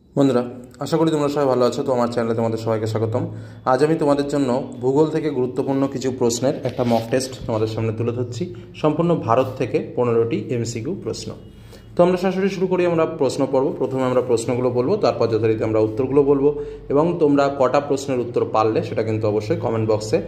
বন্ধুরা, আশা করি তোমরা সবাই ভালো আছো। তো আমার চ্যানেলে তোমাদের সবাইকে স্বাগতম। আজ আমি তোমাদের জন্য ভূগোল থেকে গুরুত্বপূর্ণ কিছু প্রশ্নের একটা মক টেস্ট তোমাদের সামনে তুলে ধরছি। সম্পূর্ণ ভারত থেকে 15টি এমসিকিউ প্রশ্ন। তো আমরা সরাসরি শুরু করি আমরা প্রশ্ন পর্ব। প্রথমে আমরা প্রশ্নগুলো বলবো, তারপর যথারীতি আমরা উত্তরগুলো বলবো, এবং তোমরা কটা প্রশ্নের উত্তর পারলে সেটা কিন্তু অবশ্যই কমেন্ট বক্সে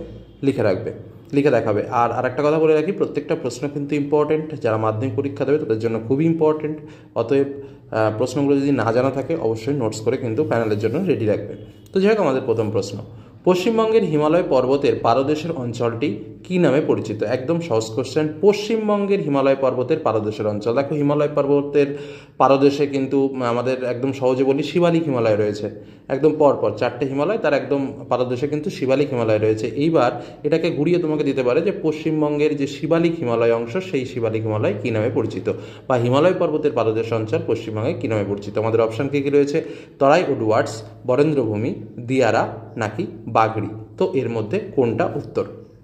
লিখে দেখাবে। আর আরেকটা কথা বলে রাখি, প্রত্যেকটা প্রশ্ন কিন্তু ইম্পর্টেন্ট। যারা মাধ্যমিক পরীক্ষা দেবে তাদের জন্য খুবই ইম্পর্টেন্ট। অতএব প্রশ্নগুলো যদি না জানা থাকে অবশ্যই নোটস করে কিন্তু প্যানেলের জন্য রেডি রাখবে। তো যাই হোক, আমাদের প্রথম প্রশ্ন, পশ্চিমবঙ্গের হিমালয় পর্বতের পাদদেশের অঞ্চলটি কী নামে পরিচিত? একদম সহজ কোশ্চেন। পশ্চিমবঙ্গের হিমালয় পর্বতের পাদদেশের অঞ্চল। দেখো, হিমালয় পর্বতের পাদদেশে কিন্তু আমাদের একদম সহজে বলি শিবালিক হিমালয় রয়েছে। একদম পরপর 4টে হিমালয়, তার একদম পাদদেশে কিন্তু শিবালিক হিমালয় রয়েছে। এইবার এটাকে ঘুরিয়ে তোমাকে দিতে পারে যে পশ্চিমবঙ্গের যে শিবালিক হিমালয় অংশ, সেই শিবালিক হিমালয় কী নামে পরিচিত, বা হিমালয় পর্বতের পাদদেশ অঞ্চল পশ্চিমবঙ্গে কী নামে পরিচিত। আমাদের অপশান কী কী রয়েছে? তরাই উডওয়ার্ডস, বরেন্দ্রভূমি, দিয়ারা নাকি বাগড়ি। তো এর মধ্যে কোনটা উত্তর?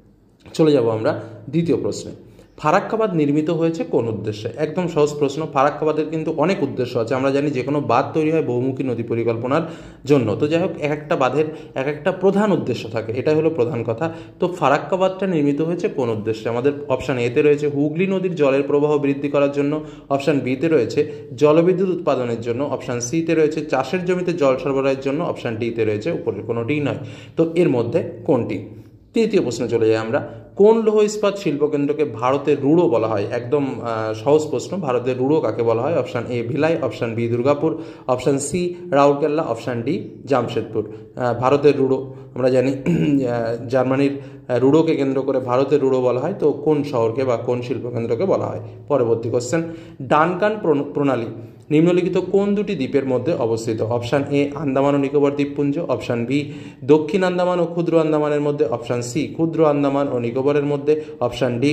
চলে যাব আমরা দ্বিতীয় প্রশ্নে। ফারাক্কাবাদ নির্মিত হয়েছে কোন উদ্দেশ্যে? একদম সহজ প্রশ্ন। ফারাক্কাবাদের কিন্তু অনেক উদ্দেশ্য আছে। আমরা জানি যে কোনো বাঁধ তৈরি হয় বহুমুখী নদী পরিকল্পনার জন্য। তো যাই হোক, এক একটা বাঁধের এক একটা প্রধান উদ্দেশ্য থাকে, এটাই হলো প্রধান কথা। তো ফারাক্কাবাদটা নির্মিত হয়েছে কোন উদ্দেশ্যে? আমাদের অপশান এতে রয়েছে হুগলি নদীর জলের প্রবাহ বৃদ্ধি করার জন্য, অপশান বিতে রয়েছে জলবিদ্যুৎ উৎপাদনের জন্য, অপশান সিতে রয়েছে চাষের জমিতে জল সরবরাহের জন্য, অপশান ডিতে রয়েছে উপরের কোনোটিই নয়। তো এর মধ্যে কোনটি? তৃতীয় প্রশ্নে চলে যাই আমরা। কোন লৌহ ইস্পাত শিল্পকেন্দ্রকে ভারতের রুড়ো বলা হয়? একদম সহজ প্রশ্ন। ভারতের রুড়ো কাকে বলা হয়? Option A Bhilai, option B Durgapur, option C Rourkela, option D Jamshedpur. ভারতের রুড়ো আমরা জানি জার্মানির রুড়োকে কেন্দ্র করে ভারতের রুড়ো বলা হয়। তো কোন শহরকে বা কোন শিল্পকেন্দ্রকে বলা হয়? পরবর্তী কোশ্চেন, ডানকান প্রণালী নিম্নলিখিত কোন দুটি দ্বীপের মধ্যে অবস্থিত? অপশান এ আন্দামান ও নিকোবর দ্বীপপুঞ্জ, অপশান বি দক্ষিণ আন্দামান ও ক্ষুদ্র আন্দামানের মধ্যে, অপশান সি ক্ষুদ্র আন্দামান ও নিকোবরের মধ্যে, অপশান ডি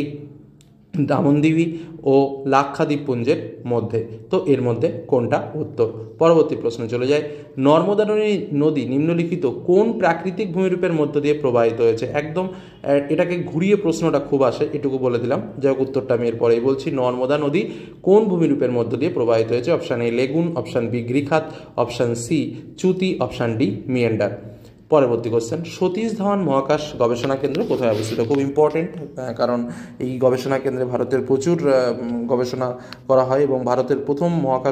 দামনদ্বীপী ও লাক্ষাদ্বীপপুঞ্জের মধ্যে। তো এর মধ্যে কোনটা উত্তর? পরবর্তী প্রশ্ন চলে যায়। নর্মদা নদী নিম্নলিখিত কোন প্রাকৃতিক ভূমিরূপের মধ্য দিয়ে প্রবাহিত হয়েছে? একদম এটাকে ঘুরিয়ে প্রশ্নটা খুব আসে, এটুকু বলে দিলাম। যাই হোক, উত্তরটা আমি এরপরেই বলছি। নর্মদা নদী কোন ভূমিরূপের মধ্য দিয়ে প্রবাহিত হয়েছে? Option A lagoon, option B গ্রিখাত, অপশান সি চ্যুতি, অপশান ডি মিয়েন্ডার। পরবর্তী কোশ্চেন, সতীশ ধাওয়ান মহাকাশ গবেষণা কেন্দ্র কোথায় অবস্থিত? খুব ইম্পর্টেন্ট, কারণ এই গবেষণা কেন্দ্রে ভারতের প্রচুর গবেষণা করা হয় এবং ভারতের প্রধান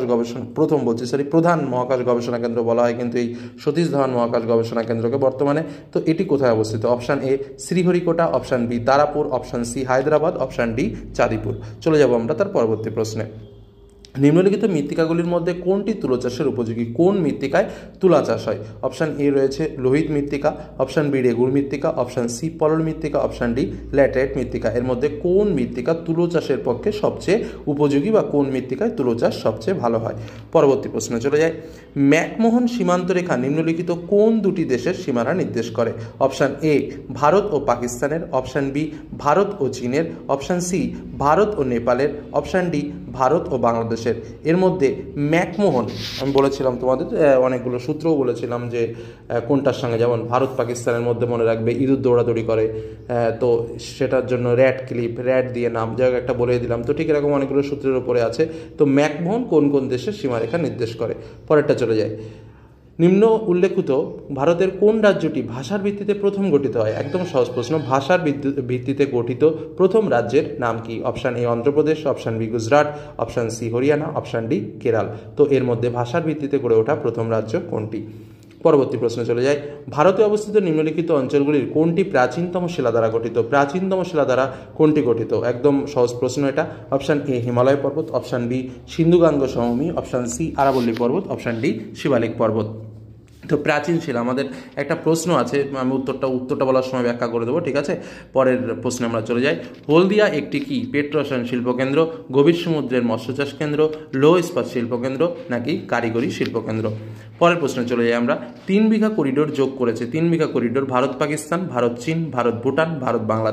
মহাকাশ গবেষণা কেন্দ্র বলা হয় কিন্তু এই সতীশ ধাওয়ান মহাকাশ গবেষণা কেন্দ্রকে বর্তমানে। তো এটি কোথায় অবস্থিত? Option A Sriharikota, option B Tarapur, option C Hyderabad, option D Chandipur. চলে যাব আমরা তার পরবর্তী প্রশ্নে। নিম্নলিখিত মৃত্তিকাগুলির মধ্যে কোনটি তুলো চাষের উপযোগী? কোন মৃত্তিকায় তুলা চাষ হয়? অপশান এ রয়েছে লোহিত মৃত্তিকা, অপশান বি রেগুড় মৃত্তিকা, অপশান সি পলল মৃত্তিকা, অপশান ডি ল্যাটেরাইট মৃত্তিকা। এর মধ্যে কোন মৃত্তিকা তুলো চাষের পক্ষে সবচেয়ে উপযোগী, বা কোন মৃত্তিকায় তুলো চাষ সবচেয়ে ভালো হয়? পরবর্তী প্রশ্নে চলে যায়। ম্যাকমোহন সীমান্ত রেখা নিম্নলিখিত কোন দুটি দেশের সীমানা নির্দেশ করে? অপশান এ ভারত ও পাকিস্তানের, অপশান বি ভারত ও চীনের, অপশান সি ভারত ও নেপালের, অপশান ডি ভারত ও বাংলাদেশের। এর মধ্যে ম্যাকমোহন আমি বলেছিলাম তোমাদের, অনেকগুলো সূত্রও বলেছিলাম যে কোনটার সঙ্গে, যেমন ভারত পাকিস্তানের মধ্যে মনে রাখবে ইঁদুর দৌড়াদৌড়ি করে, তো সেটার জন্য র্যাট দিয়ে নাম, যাই হোক একটা বলে দিলাম। তো ঠিক এরকম অনেকগুলো সূত্রের উপরে আছে। তো ম্যাকমোহন কোন কোন দেশের সীমারেখা নির্দেশ করে? পরেরটা চলে যায়। নিম্ন উল্লেখিত ভারতের কোন রাজ্যটি ভাষার ভিত্তিতে প্রথম গঠিত হয়? একদম সহজ প্রশ্ন। ভাষার ভিত্তিতে গঠিত প্রথম রাজ্যের নাম কি? Option A Andhra Pradesh, option B Gujarat, option C Haryana, option D Kerala. তো এর মধ্যে ভাষার ভিত্তিতে গড়ে ওঠা প্রথম রাজ্য কোনটি? পরবর্তী প্রশ্নে চলে যায়। ভারতে অবস্থিত নিম্নলিখিত অঞ্চলগুলির কোনটি প্রাচীনতম শিলা দ্বারা গঠিত? প্রাচীনতম শিলা দ্বারা কোনটি গঠিত? একদম সহজ প্রশ্ন এটা। অপশান এ হিমালয় পর্বত, অপশান বি সিন্ধু গাঙ্গ সমভূমি, অপশান সি আরাবল্লী পর্বত, অপশান ডি শিবালিক পর্বত। তো প্রাচীন শিলা, আমাদের একটা প্রশ্ন আছে, আমি উত্তরটা বলার সময় ব্যাখ্যা করে দেবো, ঠিক আছে? পরের প্রশ্নে আমরা চলে যাই। হলদিয়া একটি কি পেট্রোরসায়ন শিল্পকেন্দ্র, গভীর সমুদ্রের মৎস্যচাষ কেন্দ্র, লৌহ ইস্পাত শিল্পকেন্দ্র নাকি কারিগরি শিল্পকেন্দ্র? পরের প্রশ্নে চলে যাই আমরা। 3 বিঘা করিডোর যোগ করেছে। 3 বিঘা করিডোর ভারত পাকিস্তান, ভারত চীন, ভারত ভুটান, ভারত বাংলাদেশ।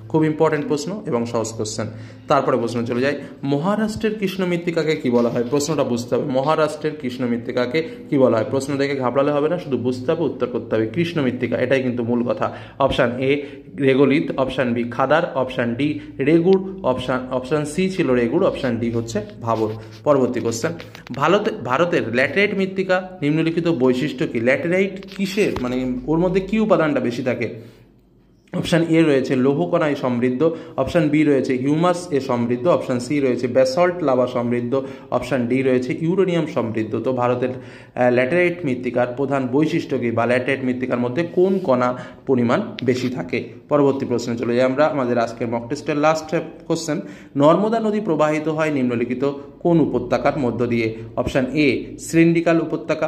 খুব ইম্পর্টেন্ট প্রশ্ন এবং সহজ কোশ্চেন। তারপরে প্রশ্ন চলে যায়, মহারাষ্ট্রের কৃষ্ণ মৃত্তিকাকে কি বলা হয়? প্রশ্নটা বুঝতে হবে, মহারাষ্ট্রের কৃষ্ণ মৃত্তিকাকে কি বলা হয়। প্রশ্ন দেখে ঘাবড়ালে হবে না, শুধু বুঝতে হবে, উত্তর করতে হবে। কৃষ্ণ মৃত্তিকা, এটাই কিন্তু মূল কথা। Option A regolith, option B khadar, option D regur, option C ছিল রেগুড়, অপশান ডি হচ্ছে ভাবর। পরবর্তী কোশ্চেন, ভারতের ল্যাটেরাইট মৃত্তিকা নিম্নলিখিত বৈশিষ্ট্য কি? ল্যাটেরাইট কিসের, মানে ওর মধ্যে কি উপাদানটা বেশি থাকে? অপশান এ রয়েছে লৌহকণায় সমৃদ্ধ, অপশান বি রয়েছে হিউমাস এ সমৃদ্ধ, অপশান সি রয়েছে ব্যাসল্ট লাভা সমৃদ্ধ, অপশান ডি রয়েছে ইউরেনিয়াম সমৃদ্ধ। তো ভারতের ল্যাটেরাইট মৃত্তিকার প্রধান বৈশিষ্ট্য কি, বা ল্যাটেরাইট মৃত্তিকার মধ্যে কোন কণা পরিমাণ বেশি থাকে? পরবর্তী প্রশ্নে চলে যাই আমরা, আমাদের আজকের মক টেস্টের লাস্ট কোশ্চেন, নর্মদা নদী প্রবাহিত হয় নিম্নলিখিত কোন উপত্যকার মধ্য দিয়ে? অপশান এ সিলিন্ড্রিকাল উপত্যকা,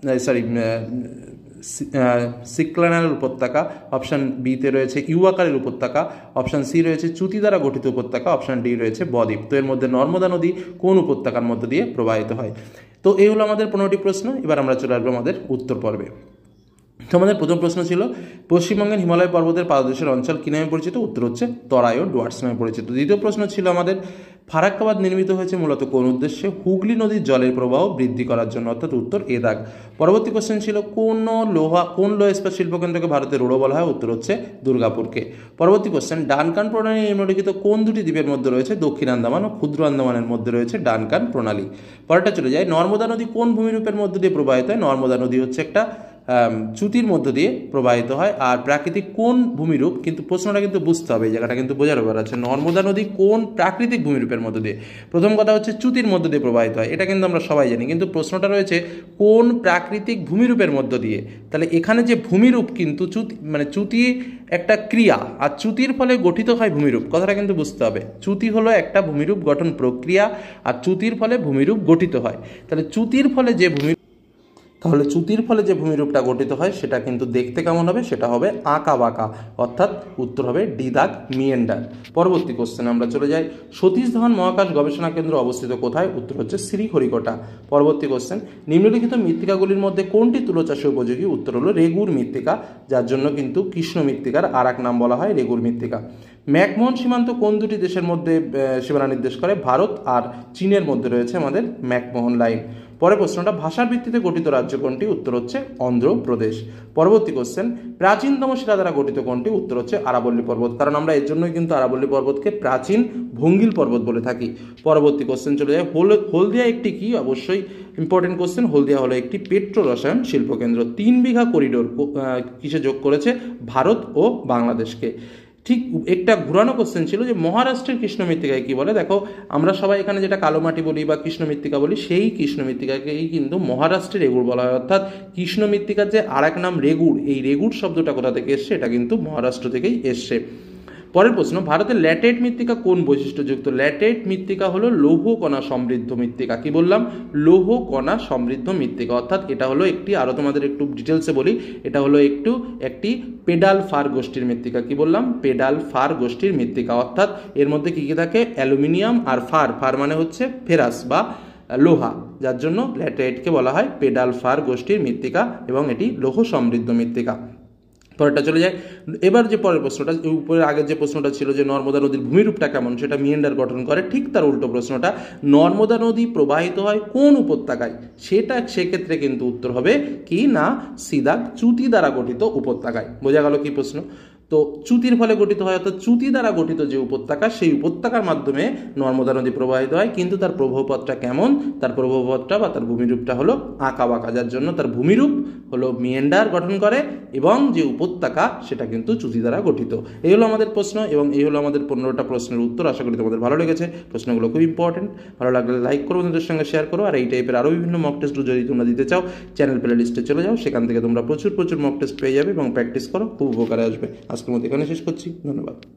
সিক্লানাল উপত্যকা, অপশান বিতে রয়েছে ইউয়াকারের উপত্যকা, অপশান সি রয়েছে চ্যুতি দ্বারা গঠিত উপত্যকা, অপশান ডি রয়েছে বদ্বীপ। তো এর মধ্যে নর্মদা নদী কোন উপত্যকার মধ্য দিয়ে প্রবাহিত হয়? তো এই হলো আমাদের 15টি প্রশ্ন। এবার আমরা চলে আসবো আমাদের উত্তর পর্বে। তো আমাদের প্রথম প্রশ্ন ছিল, পশ্চিমবঙ্গের হিমালয় পর্বতের পাদদেশের অঞ্চল কী নামে পরিচিত? উত্তর হচ্ছে তরাই ও ডুয়ার্স নামে পরিচিত। দ্বিতীয় প্রশ্ন ছিল আমাদের, ফারাক্কাবাদ নির্মিত হয়েছে মূলত কোন উদ্দেশ্যে? হুগলি নদীর জলের প্রবাহ বৃদ্ধি করার জন্য, অর্থাৎ উত্তর এ দাগ। পরবর্তী কোশ্চেন ছিল, কোন লোহ ইস্পাত শিল্পকেন্দ্রকে ভারতের রুড়ো বলা হয়? উত্তর হচ্ছে দুর্গাপুরকে। পরবর্তী কোশ্চেন, ডানকান প্রণালী নিম্নলিখিত কোন দুটি দ্বীপের মধ্যে রয়েছে? দক্ষিণ আন্দামান ও ক্ষুদ্র আন্দামানের মধ্যে রয়েছে ডানকান প্রণালী। পরেরটা চলে যায়, নর্মদা নদী কোন ভূমিরূপের মধ্যে দিয়ে প্রবাহিত হয়? নর্মদা নদী হচ্ছে একটা চ্যুতির মধ্য দিয়ে প্রবাহিত হয়। আর প্রাকৃতিক কোন ভূমিরূপ, কিন্তু প্রশ্নটা কিন্তু বুঝতে হবে, এই জায়গাটা কিন্তু বোঝার ব্যাপার আছে। নর্মদা নদী কোন প্রাকৃতিক ভূমিরূপের মধ্য দিয়ে? প্রথম কথা হচ্ছে চ্যুতির মধ্য দিয়ে প্রবাহিত হয়, এটা কিন্তু আমরা সবাই জানি, কিন্তু প্রশ্নটা রয়েছে কোন প্রাকৃতিক ভূমিরূপের মধ্য দিয়ে। তাহলে এখানে যে ভূমিরূপ, কিন্তু চ্যুতি একটা ক্রিয়া, আর চ্যুতির ফলে গঠিত হয় ভূমিরূপ, কথাটা কিন্তু বুঝতে হবে। চ্যুতি হলো একটা ভূমিরূপ গঠন প্রক্রিয়া, আর চ্যুতির ফলে ভূমিরূপ গঠিত হয়। তাহলে চ্যুতির ফলে যে ভূমিরূপটা গঠিত হয় সেটা কিন্তু দেখতে কেমন হবে? সেটা হবে আঁকা বাঁকা, অর্থাৎ উত্তর হবে ডি দাগ, মিয়েন্ডার। পরবর্তী কোশ্চেনে আমরা চলে যাই, সতীশ ধাওয়ান মহাকাশ গবেষণা কেন্দ্র অবস্থিত কোথায়? উত্তর হচ্ছে শ্রীহরিকোটা। পরবর্তী কোশ্চেন, নিম্নলিখিত মৃত্তিকাগুলির মধ্যে কোনটি তুলো চাষে উপযোগী? উত্তর হলো রেগুর মৃত্তিকা, যার জন্য কিন্তু কৃষ্ণ মৃত্তিকার আর এক নাম বলা হয় রেগুর মৃত্তিকা। ম্যাকমোহন সীমান্ত কোন দুটি দেশের মধ্যে সীমানা নির্দেশ করে? ভারত আর চীনের মধ্যে রয়েছে আমাদের ম্যাকমোহন লাইন। পরের প্রশ্নটা, ভাষার ভিত্তিতে গঠিত রাজ্য কোনটি? উত্তর হচ্ছে অন্ধ্রপ্রদেশ। পরবর্তী কোশ্চেন, প্রাচীনতম শিলা দ্বারা গঠিত কোনটি? উত্তর হচ্ছে আরাবল্লী পর্বত, কারণ আমরা এর জন্যই কিন্তু আরাবল্লী পর্বতকে প্রাচীন ভঙ্গিল পর্বত বলে থাকি। পরবর্তী কোশ্চেন চলে যায়, হলদিয়া একটি কি? অবশ্যই ইম্পর্টেন্ট কোশ্চেন। হলদিয়া হলো একটি পেট্রো রসায়ন শিল্পকেন্দ্র। 3 বিঘা করিডোর কিসে যোগ করেছে? ভারত ও বাংলাদেশকে। ঠিক একটা ঘুরানো কোশ্চেন ছিল যে মহারাষ্ট্রের কৃষ্ণ মৃত্তিকায় কি বলে? দেখো, আমরা সবাই এখানে যেটা কালো মাটি বলি বা কৃষ্ণ মৃত্তিকা বলি, সেই কৃষ্ণ মৃত্তিকাকেই কিন্তু মহারাষ্ট্রের রেগুড় বলা হয়। অর্থাৎ কৃষ্ণ মৃত্তিকার যে আর এক নাম রেগুড়, এই রেগুড় শব্দটা কোথা থেকে এসছে? এটা কিন্তু মহারাষ্ট্র থেকেই এসছে। পরের প্রশ্ন, ভারতের ল্যাটেরাইট মৃত্তিকা কোন বৈশিষ্ট্যযুক্ত? ল্যাটেরাইট মৃত্তিকা হলো লৌহ কণা সমৃদ্ধ মৃত্তিকা। কি বললাম? লৌহ কণা সমৃদ্ধ মৃত্তিকা, অর্থাৎ এটা হলো একটি, আরও তোমাদের একটু ডিটেলসে বলি, এটা হলো একটি পেডাল ফার গোষ্ঠীর মৃত্তিকা। কি বললাম? পেডাল ফার গোষ্ঠীর মৃত্তিকা, অর্থাৎ এর মধ্যে কী কী থাকে? অ্যালুমিনিয়াম আর ফার মানে হচ্ছে ফেরাস বা লোহা, যার জন্য ল্যাটেরাইটকে বলা হয় পেডাল ফার গোষ্ঠীর মৃত্তিকা, এবং এটি লৌহ সমৃদ্ধ মৃত্তিকা। পরেরটা চলে যায়, এবার যে পরের প্রশ্নটা, উপরের আগের যে প্রশ্নটা ছিল যে নর্মদা নদীর ভূমিরূপটা কেমন, সেটা মিয়েন্ডার গঠন করে, ঠিক তার উল্টো প্রশ্নটা, নর্মদা নদী প্রবাহিত হয় কোন উপত্যকায়? সেক্ষেত্রে কিন্তু উত্তর হবে কি না, সিধা চ্যুতি দ্বারা গঠিত উপত্যকায়। বোঝা গেল কি প্রশ্ন? তো চ্যুতির ফলে গঠিত হয়, অর্থাৎ চ্যুতি দ্বারা গঠিত যে উপত্যকা, সেই উপত্যকার মাধ্যমে নর্মদা নদী প্রবাহিত হয়, কিন্তু তার প্রবাহপথটা কেমন? তার প্রবাহপথটা বা তার ভূমিরূপটা হলো আঁকা বাঁকা, যার জন্য তার ভূমিরূপ হলো মিয়েন্ডার গঠন করে, এবং যে উপত্যকা সেটা কিন্তু চ্যুতি দ্বারা গঠিত। এই হলো আমাদের প্রশ্ন, এবং এই হলো আমাদের 15টা প্রশ্নের উত্তর। আশা করি তোমাদের ভালো লেগেছে। প্রশ্নগুলো খুব ইম্পর্টেন্ট। ভালো লাগলে লাইক করো, বন্ধুদের সঙ্গে শেয়ার করো, আর এই টাইপের আরও বিভিন্ন মক টেস্ট যদি তোমরা দিতে চাও, চ্যানেল প্লে লিস্টে চলে যাও, সেখান থেকে তোমরা প্রচুর মক টেস্ট পেয়ে যাবে এবং প্র্যাকটিস করো, খুব উপকারে আসবে। আজকের মতো এখানে শেষ করছি, ধন্যবাদ।